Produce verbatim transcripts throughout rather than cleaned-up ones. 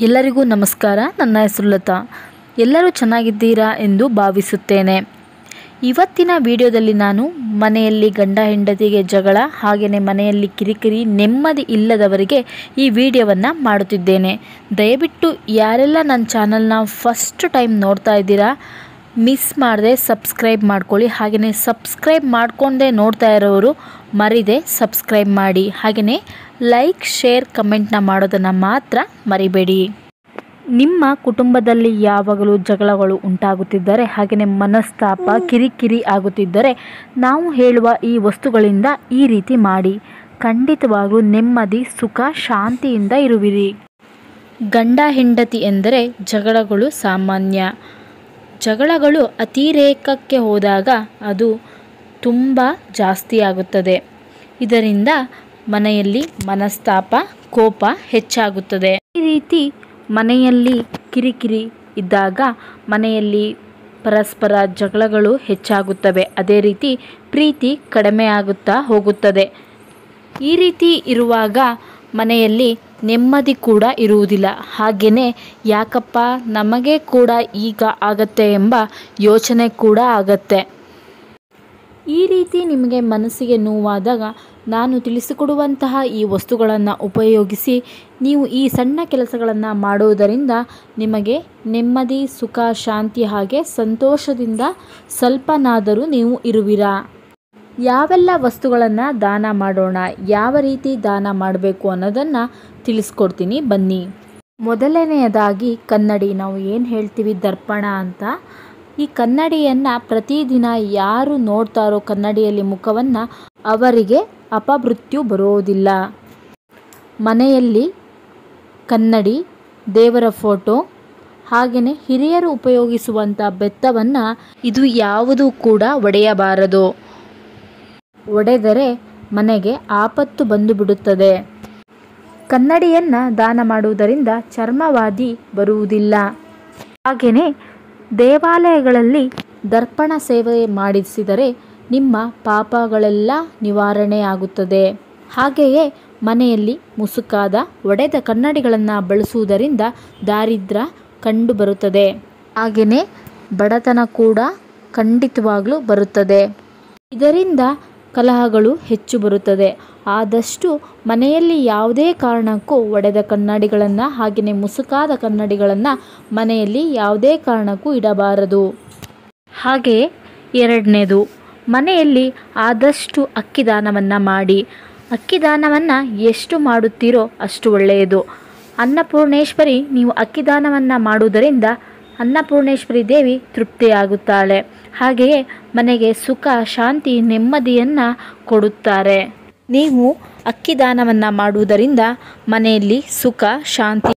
ಎಲ್ಲರಿಗೂ ನಮಸ್ಕಾರ. ನನ್ನ ಹೆಸರು ಲತಾ. ಎಲ್ಲರೂ ಚೆನ್ನಾಗಿದ್ದೀರಾ ಎಂದು ಭಾವಿಸುತ್ತೇನೆ. ಇವತ್ತಿನ ವಿಡಿಯೋದಲ್ಲಿ ನಾನು ಮನೆಯಲ್ಲಿ ಗಂಡ ಹೆಂಡತಿಗೆ ಜಗಳ, ಹಾಗೆಯೇ ಮನೆಯಲ್ಲಿ ಕಿರಿಕಿರಿ, ನೆಮ್ಮದಿ ಇಲ್ಲದವರಿಗೆ ಈ ವಿಡಿಯೋವನ್ನು ಮಾಡುತ್ತಿದ್ದೇನೆ. ದಯವಿಟ್ಟು ಯಾರೆಲ್ಲ ನನ್ನ ಚಾನಲ್ನ ಫಸ್ಟ್ ಟೈಮ್ ನೋಡ್ತಾ ಇದ್ದೀರಾ, ಮಿಸ್ ಮಾಡದೆ ಸಬ್ಸ್ಕ್ರೈಬ್ ಮಾಡ್ಕೊಳ್ಳಿ. ಹಾಗೆಯೇ ಸಬ್ಸ್ಕ್ರೈಬ್ ಮಾಡ್ಕೊಂಡೇ ನೋಡ್ತಾ ಇರೋರು ಮರಿದೆ ಸಬ್ಸ್ಕ್ರೈಬ್ ಮಾಡಿ. ಹಾಗೆಯೇ ಲೈಕ್, ಶೇರ್, ಕಮೆಂಟ್ನ ಮಾಡೋದನ್ನು ಮಾತ್ರ ಮರಿಬೇಡಿ. ನಿಮ್ಮ ಕುಟುಂಬದಲ್ಲಿ ಯಾವಾಗಲೂ ಜಗಳಗಳು ಉಂಟಾಗುತ್ತಿದ್ದರೆ, ಹಾಗೆಯೇ ಮನಸ್ತಾಪ, ಕಿರಿಕಿರಿ ಆಗುತ್ತಿದ್ದರೆ ನಾವು ಹೇಳುವ ಈ ವಸ್ತುಗಳಿಂದ ಈ ರೀತಿ ಮಾಡಿ. ಖಂಡಿತವಾಗಲೂ ನೆಮ್ಮದಿ, ಸುಖ, ಶಾಂತಿಯಿಂದ ಇರುವಿರಿ. ಗಂಡ ಹೆಂಡತಿ ಎಂದರೆ ಜಗಳಗಳು ಸಾಮಾನ್ಯ. ಜಗಳಗಳು ಅತಿರೇಕಕ್ಕೆ ಹೋದಾಗ ಅದು ತುಂಬ ಜಾಸ್ತಿ ಆಗುತ್ತದೆ. ಇದರಿಂದ ಮನೆಯಲ್ಲಿ ಮನಸ್ತಾಪ, ಕೋಪ ಹೆಚ್ಚಾಗುತ್ತದೆ. ಈ ರೀತಿ ಮನೆಯಲ್ಲಿ ಕಿರಿಕಿರಿ ಇದ್ದಾಗ ಮನೆಯಲ್ಲಿ ಪರಸ್ಪರ ಜಗಳಗಳು ಹೆಚ್ಚಾಗುತ್ತವೆ. ಅದೇ ರೀತಿ ಪ್ರೀತಿ ಕಡಿಮೆ ಆಗುತ್ತಾ ಹೋಗುತ್ತದೆ. ಈ ರೀತಿ ಇರುವಾಗ ಮನೆಯಲ್ಲಿ ನೆಮ್ಮದಿ ಕೂಡ ಇರುವುದಿಲ್ಲ. ಹಾಗೆಯೇ ಯಾಕಪ್ಪ ನಮಗೆ ಕೂಡ ಈಗ ಆಗತ್ತೆ ಎಂಬ ಯೋಚನೆ ಕೂಡ ಆಗತ್ತೆ. ಈ ರೀತಿ ನಿಮಗೆ ಮನಸ್ಸಿಗೆ ನೋವಾದಾಗ ನಾನು ತಿಳಿಸಿಕೊಡುವಂತಹ ಈ ವಸ್ತುಗಳನ್ನು ಉಪಯೋಗಿಸಿ ನೀವು ಈ ಸಣ್ಣ ಕೆಲಸಗಳನ್ನು ಮಾಡುವುದರಿಂದ ನಿಮಗೆ ನೆಮ್ಮದಿ, ಸುಖ, ಶಾಂತಿ ಹಾಗೆ ಸಂತೋಷದಿಂದ ಸ್ವಲ್ಪನಾದರೂ ನೀವು ಇರುವಿರಾ. ಯಾವೆಲ್ಲ ವಸ್ತುಗಳನ್ನು ದಾನ ಮಾಡೋಣ, ಯಾವ ರೀತಿ ದಾನ ಮಾಡಬೇಕು ಅನ್ನೋದನ್ನು ತಿಳಿಸ್ಕೊಡ್ತೀನಿ ಬನ್ನಿ. ಮೊದಲನೆಯದಾಗಿ ಕನ್ನಡಿ. ನಾವು ಏನು ಹೇಳ್ತೀವಿ ದರ್ಪಣ ಅಂತ. ಈ ಕನ್ನಡಿಯನ್ನು ಪ್ರತಿದಿನ ಯಾರು ನೋಡ್ತಾರೋ ಕನ್ನಡಿಯಲ್ಲಿ ಮುಖವನ್ನು, ಅವರಿಗೆ ಅಪಮೃತ್ಯು ಬರೋದಿಲ್ಲ. ಮನೆಯಲ್ಲಿ ಕನ್ನಡಿ, ದೇವರ ಫೋಟೋ, ಹಾಗೆಯೇ ಹಿರಿಯರು ಉಪಯೋಗಿಸುವಂಥ ಬೆತ್ತವನ್ನು ಇದು ಯಾವುದೂ ಕೂಡ ಒಡೆಯಬಾರದು. ಒಡೆದರೆ ಮನೆಗೆ ಆಪತ್ತು ಬಂದು ಬಿಡುತ್ತದೆ. ಕನ್ನಡಿಯನ್ನು ದಾನ ಮಾಡುವುದರಿಂದ ಚರ್ಮವಾದಿ ಬರುವುದಿಲ್ಲ. ಹಾಗೆಯೇ ದೇವಾಲಯಗಳಲ್ಲಿ ದರ್ಪಣ ಸೇವೆ ಮಾಡಿಸಿದರೆ ನಿಮ್ಮ ಪಾಪಗಳೆಲ್ಲ ನಿವಾರಣೆ ಆಗುತ್ತದೆ. ಹಾಗೆಯೇ ಮನೆಯಲ್ಲಿ ಮುಸುಕಾದ ಒಡೆದ ಕನ್ನಡಿಗಳನ್ನು ಬಳಸುವುದರಿಂದ ದಾರಿದ್ರ್ಯ ಕಂಡು ಬರುತ್ತದೆ. ಹಾಗೆಯೇ ಬಡತನ ಕೂಡ ಖಂಡಿತವಾಗ್ಲೂ ಬರುತ್ತದೆ. ಇದರಿಂದ ಕಲಹಗಳು ಹೆಚ್ಚು ಬರುತ್ತದೆ. ಆದಷ್ಟು ಮನೆಯಲ್ಲಿ ಯಾವುದೇ ಕಾರಣಕ್ಕೂ ಒಡೆದ ಕನ್ನಡಿಗಳನ್ನು, ಹಾಗೆಯೇ ಮುಸುಕಾದ ಕನ್ನಡಿಗಳನ್ನು ಮನೆಯಲ್ಲಿ ಯಾವುದೇ ಕಾರಣಕ್ಕೂ ಇಡಬಾರದು. ಹಾಗೆಯೇ ಎರಡನೇದು, ಮನೆಯಲ್ಲಿ ಆದಷ್ಟು ಅಕ್ಕಿ ದಾನವನ್ನು ಮಾಡಿ. ಅಕ್ಕಿ ದಾನವನ್ನು ಎಷ್ಟು ಮಾಡುತ್ತೀರೋ ಅಷ್ಟು ಒಳ್ಳೆಯದು. ಅನ್ನಪೂರ್ಣೇಶ್ವರಿ, ನೀವು ಅಕ್ಕಿ ದಾನವನ್ನು ಮಾಡುವುದರಿಂದ ಅನ್ನಪೂರ್ಣೇಶ್ವರಿ ದೇವಿ ತೃಪ್ತಿಯಾಗುತ್ತಾಳೆ. ಹಾಗೆಯೇ ಮನೆಗೆ ಸುಖ, ಶಾಂತಿ, ನೆಮ್ಮದಿಯನ್ನು ಕೊಡುತ್ತಾರೆ. ನೀವು ಅಕ್ಕಿ ದಾನವನ್ನು ಮಾಡುವುದರಿಂದ ಮನೆಯಲ್ಲಿ ಸುಖ, ಶಾಂತಿ,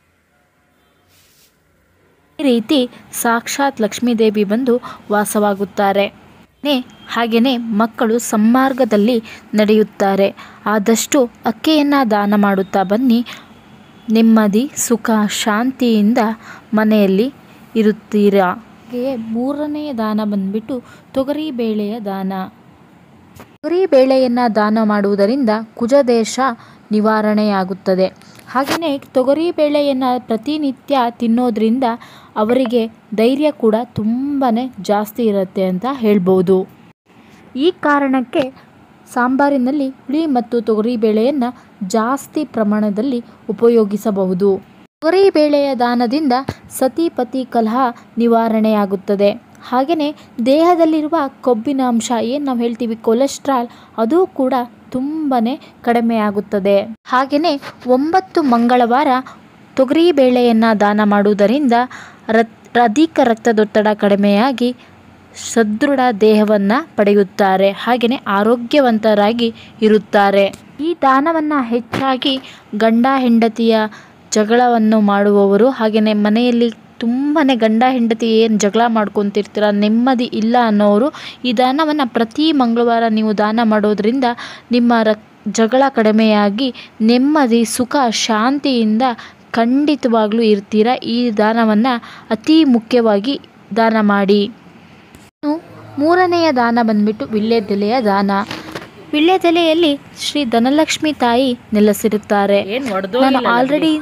ಈ ರೀತಿ ಸಾಕ್ಷಾತ್ ಲಕ್ಷ್ಮೀದೇವಿ ಬಂದು ವಾಸವಾಗುತ್ತಾರೆ. ಹಾಗೆಯೇ ಮಕ್ಕಳು ಸನ್ಮಾರ್ಗದಲ್ಲಿ ನಡೆಯುತ್ತಾರೆ. ಆದಷ್ಟು ಅಕ್ಕಿಯನ್ನು ದಾನ ಮಾಡುತ್ತಾ ಬನ್ನಿ. ನೆಮ್ಮದಿ, ಸುಖ, ಶಾಂತಿಯಿಂದ ಮನೆಯಲ್ಲಿ ಇರುತ್ತೀರಾ. ಹಾಗೆಯೇ ಮೂರನೆಯ ದಾನ ಬಂದ್ಬಿಟ್ಟು ತೊಗರಿ ಬೇಳೆಯ ದಾನ. ತೊಗರಿ ಬೇಳೆಯನ್ನು ದಾನ ಮಾಡುವುದರಿಂದ ಕುಜದೇಶ ನಿವಾರಣೆಯಾಗುತ್ತದೆ. ಹಾಗೆಯೇ ತೊಗರಿ ಬೇಳೆಯನ್ನು ಪ್ರತಿನಿತ್ಯ ತಿನ್ನೋದ್ರಿಂದ ಅವರಿಗೆ ಧೈರ್ಯ ಕೂಡ ತುಂಬಾ ಜಾಸ್ತಿ ಇರುತ್ತೆ ಅಂತ ಹೇಳ್ಬೋದು. ಈ ಕಾರಣಕ್ಕೆ ಸಾಂಬಾರಿನಲ್ಲಿ ಹುಳಿ ಮತ್ತು ತೊಗರಿ ಬೇಳೆಯನ್ನು ಜಾಸ್ತಿ ಪ್ರಮಾಣದಲ್ಲಿ ಉಪಯೋಗಿಸಬಹುದು. ತೊಗರಿ ಬೇಳೆಯ ದಾನದಿಂದ ಸತಿಪತಿ ಕಲಹ ನಿವಾರಣೆಯಾಗುತ್ತದೆ. ಹಾಗೆಯೇ ದೇಹದಲ್ಲಿರುವ ಕೊಬ್ಬಿನ ಅಂಶ, ಏನು ನಾವು ಹೇಳ್ತೀವಿ ಕೊಲೆಸ್ಟ್ರಾಲ್, ಅದು ಕೂಡ ತುಂಬಾ ಕಡಿಮೆ ಆಗುತ್ತದೆ. ಹಾಗೆಯೇ ಒಂಬತ್ತು ಮಂಗಳವಾರ ತೊಗರಿ ಬೇಳೆಯನ್ನು ದಾನ ಮಾಡುವುದರಿಂದ ರತ್ ಅಧಿಕ ರಕ್ತದೊತ್ತಡ ಕಡಿಮೆಯಾಗಿ ಸದೃಢ ದೇಹವನ್ನು ಪಡೆಯುತ್ತಾರೆ. ಹಾಗೆಯೇ ಆರೋಗ್ಯವಂತರಾಗಿ ಇರುತ್ತಾರೆ. ಈ ದಾನವನ್ನು ಹೆಚ್ಚಾಗಿ ಗಂಡ ಹೆಂಡತಿಯ ಜಗಳವನ್ನು ಮಾಡುವವರು, ಹಾಗೆಯೇ ಮನೆಯಲ್ಲಿ ತುಂಬಾ ಗಂಡ ಹೆಂಡತಿ ಏನು ಜಗಳ ಮಾಡ್ಕೊತಿರ್ತೀರ, ನೆಮ್ಮದಿ ಇಲ್ಲ ಅನ್ನೋರು ಈ ದಾನವನ್ನು ಪ್ರತಿ ಮಂಗಳವಾರ ನೀವು ದಾನ ಮಾಡೋದ್ರಿಂದ ನಿಮ್ಮ ರಕ್ ಜಗಳ ಕಡಿಮೆಯಾಗಿ ನೆಮ್ಮದಿ, ಸುಖ, ಶಾಂತಿಯಿಂದ ಖಂಡಿತವಾಗ್ಲೂ ಇರ್ತೀರ. ಈ ದಾನವನ್ನು ಅತಿ ಮುಖ್ಯವಾಗಿ ದಾನ ಮಾಡಿ. ಮೂರನೆಯ ದಾನ ಬಂದ್ಬಿಟ್ಟು ವಿಳ್ಯದೆಲೆಯ ದಾನ. ವಿಳ್ಯದೆಲೆಯಲ್ಲಿ ಶ್ರೀ ಧನಲಕ್ಷ್ಮಿ ತಾಯಿ ನೆಲೆಸಿರುತ್ತಾರೆ. ನಾನು ಆಲ್ರೆಡಿ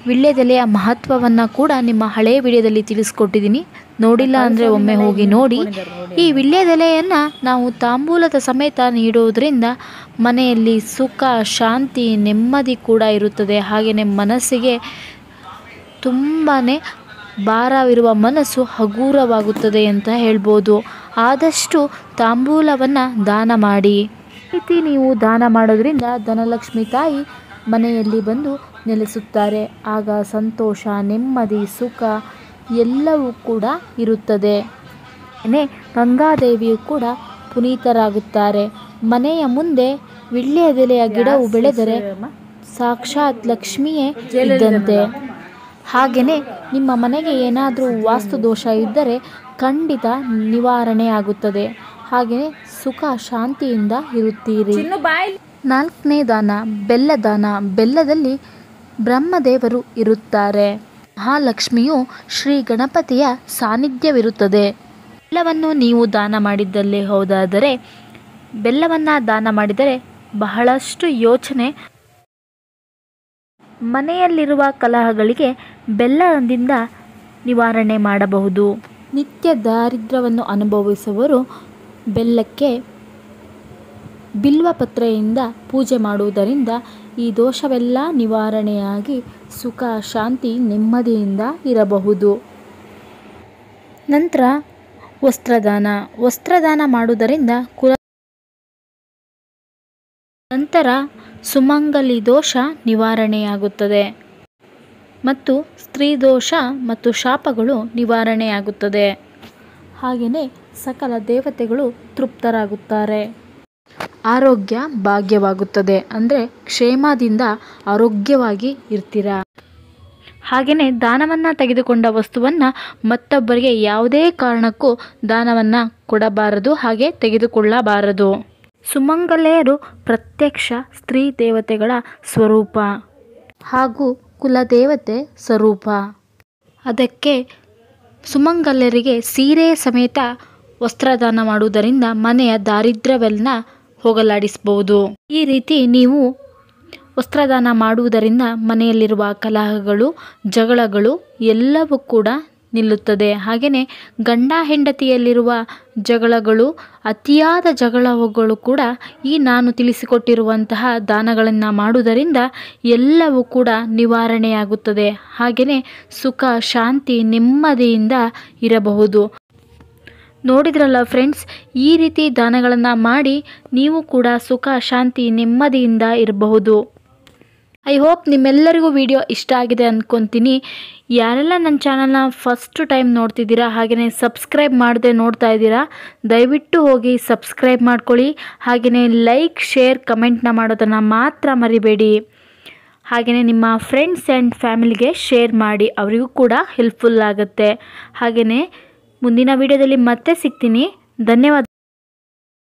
ವೀಳ್ಯದೆಲೆಯ ಮಹತ್ವವನ್ನು ಕೂಡ ನಿಮ್ಮ ಹಳೆಯ ವಿಡಿಯೋದಲ್ಲಿ ತಿಳಿಸ್ಕೊಟ್ಟಿದ್ದೀನಿ. ನೋಡಿಲ್ಲ ಅಂದರೆ ಒಮ್ಮೆ ಹೋಗಿ ನೋಡಿ. ಈ ವೀಳ್ಯದೆಲೆಯನ್ನು ನಾವು ತಾಂಬೂಲದ ಸಮೇತ ನೀಡುವುದರಿಂದ ಮನೆಯಲ್ಲಿ ಸುಖ, ಶಾಂತಿ, ನೆಮ್ಮದಿ ಕೂಡ ಇರುತ್ತದೆ. ಹಾಗೆಯೇ ಮನಸ್ಸಿಗೆ ತುಂಬಾ ಭಾರವಿರುವ ಮನಸ್ಸು ಹಗುರವಾಗುತ್ತದೆ ಅಂತ ಹೇಳ್ಬೋದು. ಆದಷ್ಟು ತಾಂಬೂಲವನ್ನು ದಾನ ಮಾಡಿ. ಈ ರೀತಿ ನೀವು ದಾನ ಮಾಡೋದ್ರಿಂದ ಧನಲಕ್ಷ್ಮಿ ತಾಯಿ ಮನೆಯಲ್ಲಿ ಬಂದು ನೆಲೆಸುತ್ತಾರೆ. ಆಗ ಸಂತೋಷ, ನೆಮ್ಮದಿ, ಸುಖ ಎಲ್ಲವೂ ಕೂಡ ಇರುತ್ತದೆ. ಗಂಗಾದೇವಿಯು ಕೂಡ ಪುನೀತರಾಗುತ್ತಾರೆ. ಮನೆಯ ಮುಂದೆ ವೀಳ್ಯದೆಲೆಯ ಗಿಡವು ಬೆಳೆದರೆ ಸಾಕ್ಷಾತ್ ಲಕ್ಷ್ಮಿಯೇ ಇದ್ದಂತೆ. ಹಾಗೆಯೇ ನಿಮ್ಮ ಮನೆಗೆ ಏನಾದರೂ ವಾಸ್ತು ದೋಷ ಇದ್ದರೆ ಖಂಡಿತ ನಿವಾರಣೆ ಆಗುತ್ತದೆ. ಹಾಗೆಯೇ ಸುಖ ಶಾಂತಿಯಿಂದ ಇರುತ್ತೀರಿ. ನಾಲ್ಕನೇ ದಾನ ಬೆಲ್ಲದಾನ. ಬೆಲ್ಲದಲ್ಲಿ ಬ್ರಹ್ಮದೇವರು ಇರುತ್ತಾರೆ. ಮಹಾಲಕ್ಷ್ಮಿಯು ಶ್ರೀ ಗಣಪತಿಯ ಸಾನ್ನಿಧ್ಯವಿರುತ್ತದೆ. ಬೆಲ್ಲವನ್ನು ನೀವು ದಾನ ಮಾಡಿದ್ದಲ್ಲಿ ಹೋದಾದರೆ ಬೆಲ್ಲವನ್ನು ದಾನ ಮಾಡಿದರೆ ಬಹಳಷ್ಟು ಯೋಚನೆ, ಮನೆಯಲ್ಲಿರುವ ಕಲಹಗಳಿಗೆ ಬೆಲ್ಲದಿಂದ ನಿವಾರಣೆ ಮಾಡಬಹುದು. ನಿತ್ಯ ದಾರಿದ್ರ್ಯವನ್ನು ಅನುಭವಿಸುವವರು ಬೆಲ್ಲಕ್ಕೆ ಬಿಲ್ವಪತ್ರೆಯಿಂದ ಪೂಜೆ ಮಾಡುವುದರಿಂದ ಈ ದೋಷವೆಲ್ಲ ನಿವಾರಣೆಯಾಗಿ ಸುಖ, ಶಾಂತಿ, ನೆಮ್ಮದಿಯಿಂದ ಇರಬಹುದು. ನಂತರ ವಸ್ತ್ರದಾನ. ವಸ್ತ್ರದಾನ ಮಾಡುವುದರಿಂದ ಕುಲ ನಂತರ ಸುಮಂಗಲಿ ದೋಷ ನಿವಾರಣೆಯಾಗುತ್ತದೆ ಮತ್ತು ಸ್ತ್ರೀ ದೋಷ ಮತ್ತು ಶಾಪಗಳು ನಿವಾರಣೆಯಾಗುತ್ತದೆ. ಹಾಗೆಯೇ ಸಕಲ ದೇವತೆಗಳು ತೃಪ್ತರಾಗುತ್ತಾರೆ. ಆರೋಗ್ಯ ಭಾಗ್ಯವಾಗುತ್ತದೆ. ಅಂದರೆ ಕ್ಷೇಮದಿಂದ ಆರೋಗ್ಯವಾಗಿ ಇರ್ತೀರಾ. ಹಾಗೆಯೇ ದಾನವನ್ನು ತೆಗೆದುಕೊಂಡ ವಸ್ತುವನ್ನು ಮತ್ತೊಬ್ಬರಿಗೆ ಯಾವುದೇ ಕಾರಣಕ್ಕೂ ದಾನವನ್ನು ಕೊಡಬಾರದು, ಹಾಗೆ ತೆಗೆದುಕೊಳ್ಳಬಾರದು. ಸುಮಂಗಲೆಯರು ಪ್ರತ್ಯಕ್ಷ ಸ್ತ್ರೀ ದೇವತೆಗಳ ಸ್ವರೂಪ ಹಾಗೂ ಕುಲದೇವತೆ ಸ್ವರೂಪ. ಅದಕ್ಕೆ ಸುಮಂಗಲೆಯರಿಗೆ ಸೀರೆ ಸಮೇತ ವಸ್ತ್ರದಾನ ಮಾಡುವುದರಿಂದ ಮನೆಯ ದಾರಿದ್ರ್ಯವೆಲ್ಲ ಹೋಗಲಾಡಿಸಬಹುದು. ಈ ರೀತಿ ನೀವು ವಸ್ತ್ರದಾನ ಮಾಡುವುದರಿಂದ ಮನೆಯಲ್ಲಿರುವ ಕಲಹಗಳು, ಜಗಳಗಳು ಎಲ್ಲವೂ ಕೂಡ ನಿಲ್ಲುತ್ತದೆ. ಹಾಗೆಯೇ ಗಂಡ ಹೆಂಡತಿಯಲ್ಲಿರುವ ಜಗಳಗಳು, ಅತಿಯಾದ ಜಗಳಗಳು ಕೂಡ ಈ ನಾನು ತಿಳಿಸಿಕೊಟ್ಟಿರುವಂತಹ ದಾನಗಳನ್ನು ಮಾಡುವುದರಿಂದ ಎಲ್ಲವೂ ಕೂಡ ನಿವಾರಣೆಯಾಗುತ್ತದೆ. ಹಾಗೆಯೇ ಸುಖ, ಶಾಂತಿ, ನೆಮ್ಮದಿಯಿಂದ ಇರಬಹುದು. ನೋಡಿದ್ರಲ್ಲ ಫ್ರೆಂಡ್ಸ್, ಈ ರೀತಿ ದಾನಗಳನ್ನು ಮಾಡಿ ನೀವು ಕೂಡ ಸುಖ, ಶಾಂತಿ, ನೆಮ್ಮದಿಯಿಂದ ಇರಬಹುದು. ಐ ಹೋಪ್ ನಿಮ್ಮೆಲ್ಲರಿಗೂ ವಿಡಿಯೋ ಇಷ್ಟ ಆಗಿದೆ ಅಂದ್ಕೊತೀನಿ. ಯಾರೆಲ್ಲ ನನ್ನ ಚಾನಲ್ನ ಫಸ್ಟ್ ಟೈಮ್ ನೋಡ್ತಿದ್ದೀರಾ, ಹಾಗೆಯೇ ಸಬ್ಸ್ಕ್ರೈಬ್ ಮಾಡದೆ ನೋಡ್ತಾ ಇದ್ದೀರಾ, ದಯವಿಟ್ಟು ಹೋಗಿ ಸಬ್ಸ್ಕ್ರೈಬ್ ಮಾಡ್ಕೊಳ್ಳಿ. ಹಾಗೆಯೇ ಲೈಕ್, ಶೇರ್, ಕಮೆಂಟ್ನ ಮಾಡೋದನ್ನು ಮಾತ್ರ ಮರಿಬೇಡಿ. ಹಾಗೆಯೇ ನಿಮ್ಮ ಫ್ರೆಂಡ್ಸ್ ಆ್ಯಂಡ್ ಫ್ಯಾಮಿಲಿಗೆ ಶೇರ್ ಮಾಡಿ, ಅವರಿಗೂ ಕೂಡ ಹೆಲ್ಪ್ಫುಲ್ ಆಗುತ್ತೆ. ಹಾಗೆಯೇ ಮುಂದಿನ ವಿಡಿಯೋದಲ್ಲಿ ಮತ್ತೆ ಸಿಗ್ತೀನಿ. ಧನ್ಯವಾದ.